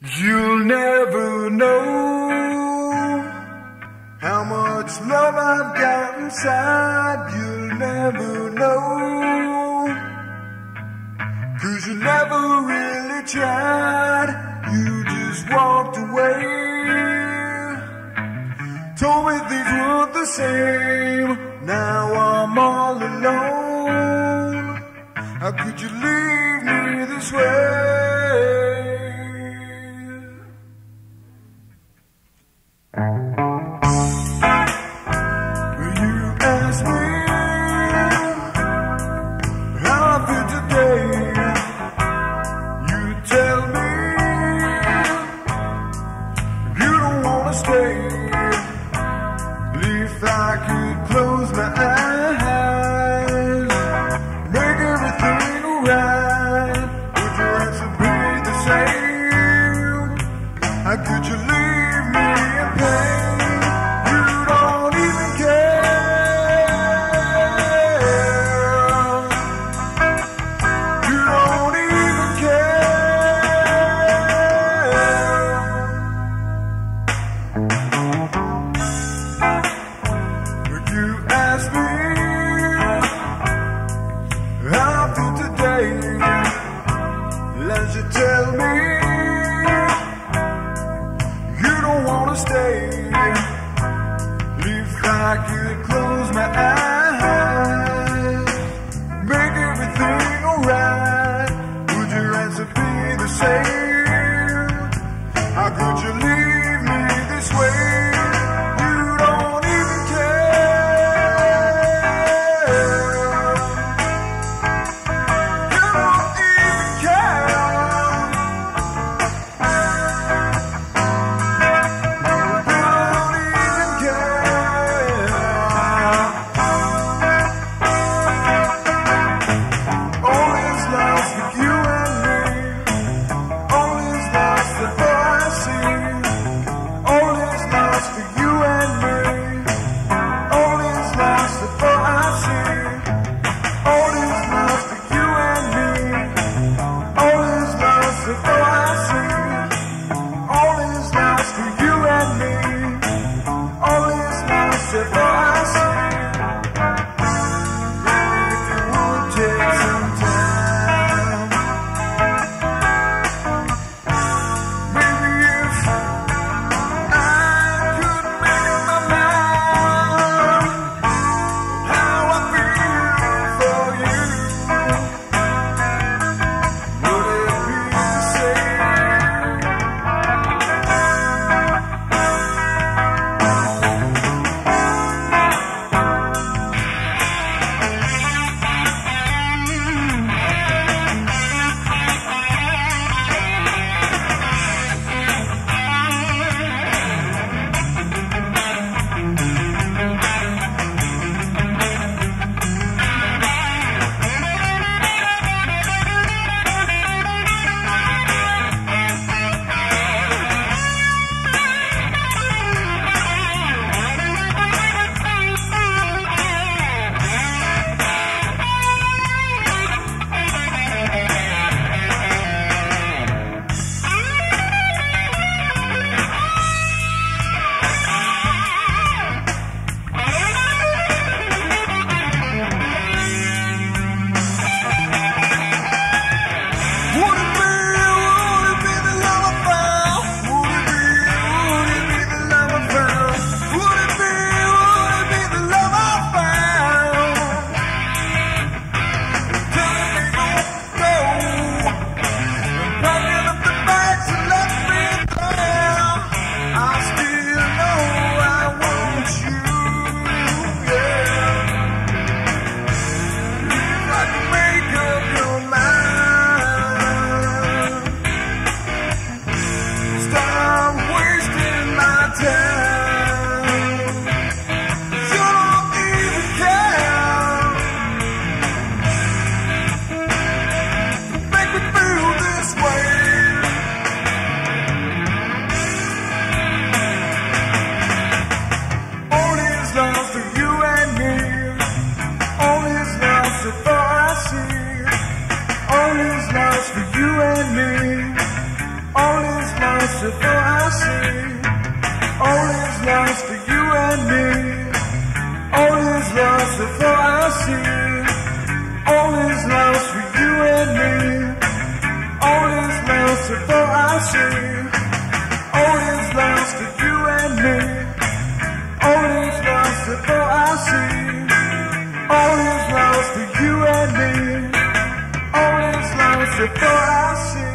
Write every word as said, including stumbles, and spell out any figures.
You'll never know how much love I've got inside. You'll never know, 'cause you never really tried. You just walked away. Told me things weren't the same. Now I'm all alone. How could you leave me this way? Will you ask me how I feel today? You tell me you don't wanna stay. If I could close my eyes, make everything alright, would your answer be the same? How could you leave me in pain? You don't even care. You don't even care. Would you ask me how I feel today? As you tell me you don't wanna stay. If I could close my eyes, make everything alright, would your answer be the same? How could you leave me this way? You don't even care. You don't even care. Say and me. All is lost before I see. All is lost for you and me. All is lost before I see. All is lost for you and me. All is lost before I see. All is lost for you and me. All is lost before I see.